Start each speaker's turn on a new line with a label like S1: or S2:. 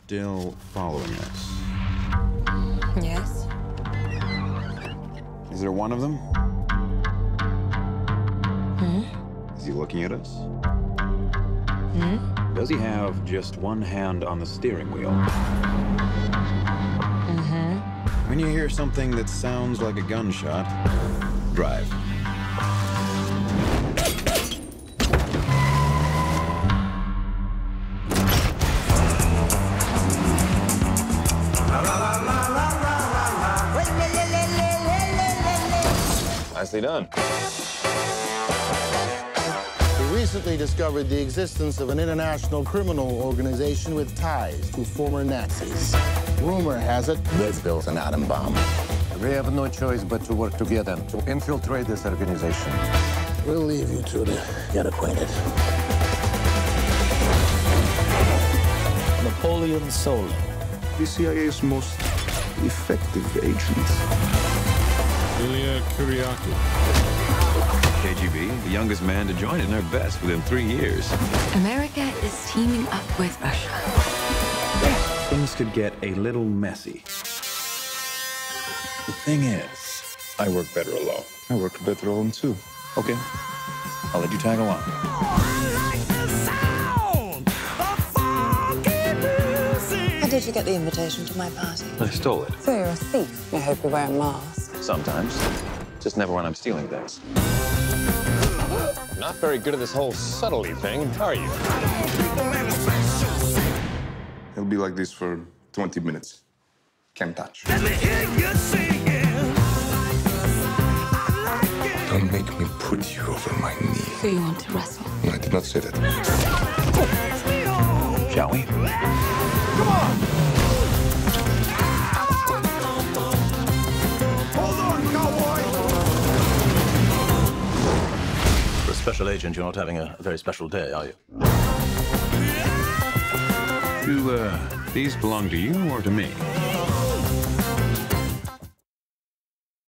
S1: still following us?
S2: Yes.
S1: Is there one of them?
S2: Hmm?
S1: Is he looking at us?
S2: Hmm?
S1: Does he have just one hand on the steering wheel?
S2: Mm-hmm.
S1: When you hear something that sounds like a gunshot, drive. Nicely done.
S3: We recently discovered the existence of an international criminal organization with ties to former Nazis. Rumor has it they've built an atom bomb.
S4: We have no choice but to work together to infiltrate this organization.
S3: We'll leave you two to get acquainted.
S5: Napoleon Solo.
S6: The CIA's most effective agent.
S7: Ilya Kuryakov.
S1: KGB, the youngest man to join it, and their best within 3 years.
S2: America is teaming up with Russia.
S1: Things could get a little messy. The thing is, I work better alone.
S6: I work better alone too.
S1: Okay, I'll let you tag along.
S2: How did you get the invitation to my party?
S1: I stole it.
S2: So you're a thief. I hope you wear a mask.
S1: Sometimes. Just never when I'm stealing things.
S7: Not very good at this whole subtlety thing, are you?
S6: He'll be like this for 20 minutes. Can't touch.
S8: Let me hear you singing.
S6: Don't make me put you over my knee.
S2: So you want to wrestle?
S6: I did not say that.
S1: Shall we?
S8: Come on! Hold on, cowboy!
S5: For a special agent, you're not having a very special day, are you?
S1: Do, these belong to you or to me?